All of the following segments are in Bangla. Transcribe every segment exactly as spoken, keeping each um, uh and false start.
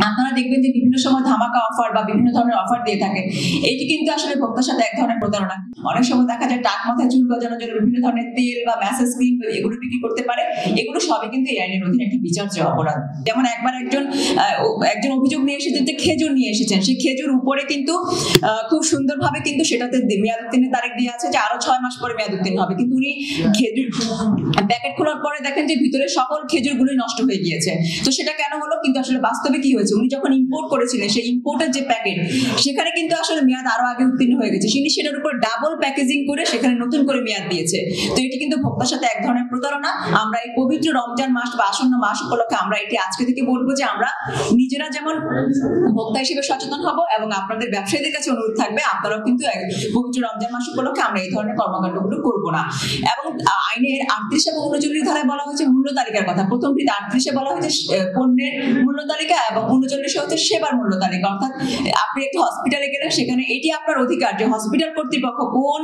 আপনারা দেখবেন যে বিভিন্ন সময় ধামাকা অফার বা বিভিন্ন ধরনের অফার দিয়ে থাকে। এটি কিন্তু আসলে ভোক্তার সাথে এক ধরনের প্রতারণা। অনেক সময় দেখা যায় টাক মাথায় চুল গজানোর জন্য বিভিন্ন ধরনের তেল বা ম্যাসেজ ক্রিম এগুলো বিক্রি করতে পারে। এগুলো সবই কিন্তু এই আইনের অধীনে একটি বিচার্য অপরাধ। যেমন একবার একজন একজন অভিযোগ নিয়ে এসেছেন যে খেজুর নিয়ে এসেছেন, সেই খেজুর উপরে কিন্তু খুব সুন্দরভাবে কিন্তু সেটাতে মেয়াদ উত্তীর্ণের তারিখ দিয়ে আছে যে আরো ছয় মাস পরে মেয়াদ উত্তীর্ণ হবে, কিন্তু উনি খেজুর প্যাকেট খোলার পরে দেখেন যে ভিতরে সকল খেজুর গুলোই নষ্ট হয়ে গিয়েছে। তো সেটা কেন হলো? কিন্তু আসলে বাস্তবে কি হয়েছে, উনি যখন ইম্পোর্ট করেছিলেন সেই ইম্পোর্টের যে প্যাকেট সেখানে কিন্তু আসলে মেয়াদ আরো আগে উত্তীর্ণ হয়ে গেছে, তিনি সেটার উপর ডাবল প্যাকেজিং করে সেখানে নতুন করে মেয়াদ দিয়েছে। তো এটি কিন্তু ভোক্তার সাথে এক ধরনের প্রতারণা। আমরা এই পবিত্র রমজান মাস বা আসন্ন মাস উপলক্ষে আমরা এটি আজকে থেকে বলবো যে আমরা নিজেরা যেমন ভোক্তা হিসেবে সচেতন হব এবং আপনাদের ব্যবসায়ীদের কাছে অনুরোধ থাকবে আপনারাও কিন্তু পবিত্র রমজান মাস উপলক্ষে আমরা এই ধরনের কর্মকাণ্ডগুলো করবো না। এবং আইনের আটত্রিশ এবং উনচল্লিশ ধারায় বলা হয়েছে মূল্য তালিকার কথা। প্রথমটিতে আটত্রিশে বলা হয়েছে পণ্যের মূল্য তালিকা এবং উনচল্লিশে হচ্ছে সেবার মূল্য তালিকা। অর্থাৎ আপনি একটি হসপিটালে গেলেন, সেখানে এটি আপনার অধিকার যে হসপিটাল কর্তৃপক্ষ কোন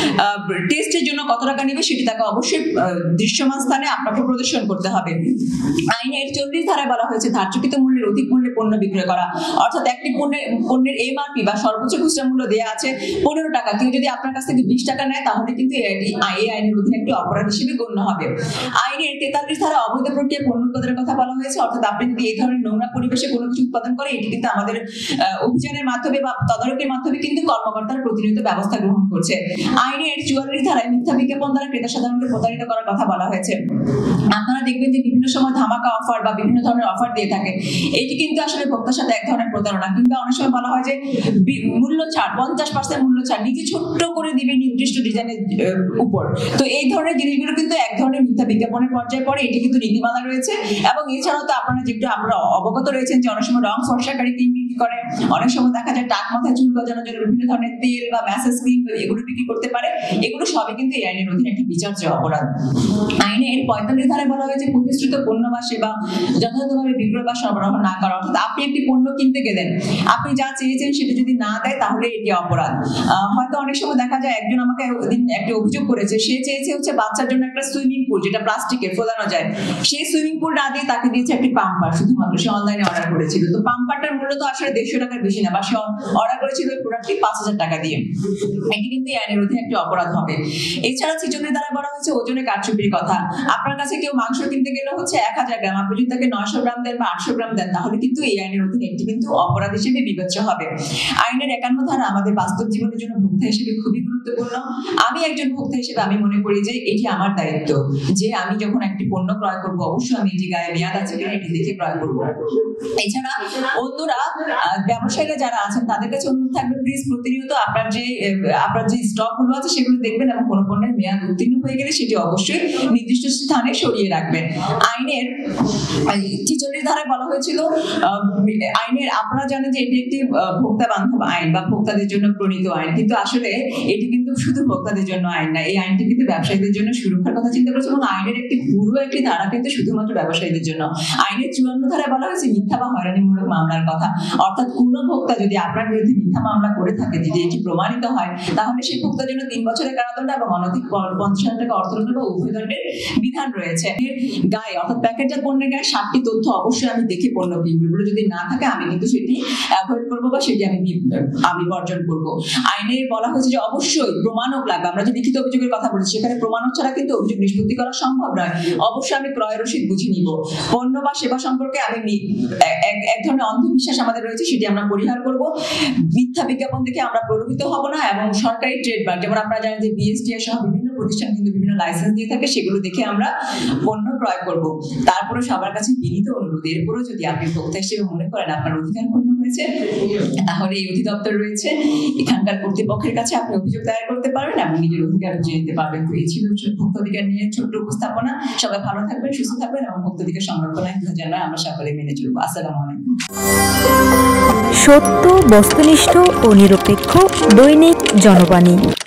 টেস্টের জন্য কত টাকা নেবে সেটি তাকে অবশ্যই দৃশ্যমান স্থানে আপনাকে প্রদর্শন করতে হবে। আইনের চল্লিশ ধারায় বলা হয়েছে ধার্যকৃত মূল্যের অধিক মূল্যে পণ্য বিক্রয় করা। অর্থাৎ একটি পণ্যের পণ্যের এমআরপি বা সর্বোচ্চ খুচরা মূল্য দেওয়া আছে পনেরো টাকা, কেউ যদি আপনার কাছ থেকে বিশ টাকা নেয় তাহলে কিন্তু এই আইনের অধীনে একটি অপরাধ হিসেবে গণ্য হবে। আইনের তেতাল্লিশ ধারা অবৈধ প্রক্রিয়া পণ্য উৎপাদনের কথা বলা হয়েছে। অর্থাৎ আপনি যদি এই ধরনের নোংরা পরিবেশে কোনো কিছু উৎপাদন করে, এটি কিন্তু আমাদের অভিযানের মাধ্যমে বা তদারকির মাধ্যমে কিন্তু কর্মকর্তার প্রতিনিয়ত ব্যবস্থা গ্রহণ করছে। আইনের চুয়াল্লিশ ধারায় মিথ্যা বিজ্ঞাপন দ্বারা ক্রেতা সাধারণকে প্রতারিত করার কথা বলা হয়েছে। আপনারা দেখবেন যে বিভিন্ন সময় ধামাকা অফার বা বিভিন্ন ধরনের অফার দিয়ে থাকে। এটি কিন্তু আসলে ভোক্তার সাথে এক ধরনের প্রতারণা। কিংবা অনেক সময় বলা হয় যে মূল্য ছাড়, পঞ্চাশ পার্সেন্ট মূল্য ছাড় নিজে ছোট্ট করে দিবে নির্দিষ্ট ডিজাইনের উপর। তো এই ধরনের জিনিসগুলো কিন্তু এক ধরনের মিথ্যা বিজ্ঞাপনের পর্যায়ে পড়ে। এটি কিন্তু নীতিমালা রয়েছে। এবং এছাড়াও তো আপনারা যেটা আপনারা অবগত রয়েছেন যে অনেক সময় রং ফর্সাকারী ক্রিম বিক্রি করে, অনেক সময় দেখা যায় টাক মাথায় চুল গজানোর জন্য বিভিন্ন ধরনের তেল বা ম্যাসেজ ক্রিম এগুলো বিক্রি করতে পারে। এগুলো সবই কিন্তু এই আইনের অধীনে একটি বিচার্য অপরাধ। আইনের পঁয়তাল্লিশ ধারায় বলা হয়েছে প্রতিশ্রুত পণ্য বা সেবা যথাযথভাবে বিক্রয় বা সরবরাহ না করা। অর্থাৎ আপনি একটি পণ্য কিনতে গেলেন, আপনি যা চেয়েছেন সেটা যদি না দেয় তাহলে এটি অপরাধ। হয়তো অনেক সময় দেখা যায় একজন আমাকে ওদিন একটা অভিযোগ করেছে, সে চেয়েছে হচ্ছে বাচ্চার জন্য একটা সুইমিং পুল যেটা প্লাস্টিকের ফোলানো যায়, সেই সুইমিং পুল না দিয়ে তাকে দিয়েছে একটি পাম্পার। শুধুমাত্র সে অনলাইনে অর্ডার করেছিল। তো পাম্পারটার মূল্য তো আসলে দেড়শো টাকার বেশি না, বা সে অর্ডার করেছিল ওই প্রোডাক্টটি পাঁচ হাজার টাকা দিয়ে। এটি কিন্তু এই আইনের অধীনে একটি অপরাধ হবে। এছাড়া ছিচল্লিশ দ্বারা বলা হয়েছে ওজনে কারচুপির কথা। আপনার কাছে কেউ মাংস কিনতে গেলে হচ্ছে এক হাজার গ্রাম, আপনি যদি তাকে নয়শো গ্রাম দেন বা আটশো গ্রাম দেন তাহলে কিন্তু এই আইনের অধীনে একটি কিন্তু অপরাধ হিসেবে বিবেচ্য হবে। আইনের একান্ন ধারা আমাদের বাস্তব জীবনের জন্য ভোক্তা হিসেবে খুবই গুরুত্বপূর্ণ। আমি একজন ভোক্তা হিসেবে আমি মনে করি যে এটি আমার দায়িত্ব যে আমি যখন একটি পণ্য ক্রয় করবো অবশ্যই আমি এটি গায়ে মেয়াদ আছে কিনা এটি দেখে ক্রয় করবো। এছাড়া অন্যরা ব্যবসায়ীরা যারা আছেন তাদের কাছে অনুরোধ থাকবে প্লিজ প্রতিনিয়ত আপনার যে আপনার যে স্টক গুলো আছে সেগুলো দেখবেন এবং কোনো পণ্যের মেয়াদ উত্তীর্ণ হয়ে গেলে সেটি অবশ্যই নির্দিষ্ট স্থানে সরিয়ে রাখবেন। আইনের ছেচল্লিশ ধারায় বলা হয়েছিল আইনের আপনারা জানেন যে এটি একটি ভোক্তা বান্ধব আইন বা ভোক্তাদের জন্য প্রণীত আইন, কিন্তু আসলে এটি কিন্তু শুধু ভোক্তাদের জন্য আইন না, এই আইনটি কিন্তু ব্যবসায়ীদের জন্য সুরক্ষার কথা চিন্তা করেছে এবং আইনের একটি পুরো একটি ধারা কিন্তু শুধুমাত্র ব্যবসায়ীদের জন্য। আইনের চুয়ান্ন ধারায় বলা হয়েছে মিথ্যা বা হয়রানিমূলক মামলার কথা। অর্থাৎ কোনো ভোক্তা যদি আপনার বিরুদ্ধে মিথ্যা মামলা করে থাকে, যদি এটি প্রমাণিত হয় তাহলে সেই ভোক্তার জন্য তিন বছরের কারাদণ্ড এবং অনধিক পঞ্চাশ হাজার টাকা অর্থদণ্ড বা উভয়দণ্ডের বিধান রয়েছে। গায়ে অর্থাৎ প্যাকেটজাত পণ্যের গায়ে সাতটি তথ্য অবশ্যই আমি দেখে পণ্য কিনবো। এগুলো যদি না থাকে আমি কিন্তু সেটি অ্যাভয়েড করবো বা সেটি আমি আমি বর্জন করবো। আইনে বলা হয়েছে যে অবশ্যই প্রমাণক লাগবে। আমরা যে লিখিত অভিযোগের কথা বলছি সেখানে প্রমাণক ছাড়া কিন্তু অভিযোগ নিষ্পত্তি করা সম্ভব নয়। অবশ্যই আমি ক্রয় রসিদ বুঝে নিব। পণ্য বা সেবা সম্পর্কে আমি এক ধরনের অন্ধবিশ্বাস আমাদের রয়েছে সেটি আমরা পরিহার করব। মিথ্যা বিজ্ঞাপন দেখে আমরা প্রলোভিত হব না এবং সরকারি ট্রেডমার্ক যেমন আপনারা জানেন যে বিএসটিআই সহ বিভিন্ন প্রতিষ্ঠান কিন্তু বিভিন্ন লাইসেন্স দিয়ে থাকে, সেগুলো দেখে আমরা পণ্য ক্রয় করব। তারপরে সবার কাছে বিনীত অনুরোধ, এরপরও যদি আপনি ভোক্তা হিসেবে মনে করেন আপনার অধিকার ক্ষুণ্ণ হয়েছে তাহলে এই অধিদপ্তর রয়েছে, এখানকার কর্তৃপক্ষের কাছে আপনি অভিযোগ দায়ের করতে পারবেন এবং নিজের অধিকার বুঝে নিতে পারবেন। তো এই ছিল ভোক্তা অধিকার নিয়ে ছোট্ট উপস্থাপনা। সবাই ভালো থাকবেন, সুস্থ থাকবেন এবং ভোক্তা অধিকার সংরক্ষণের জন্য আমরা সকলে মেনে চলবো। আসসালামু আলাইকুম। সত্য, বস্তুনিষ্ঠ ও নিরপেক্ষ দৈনিক জনবাণী।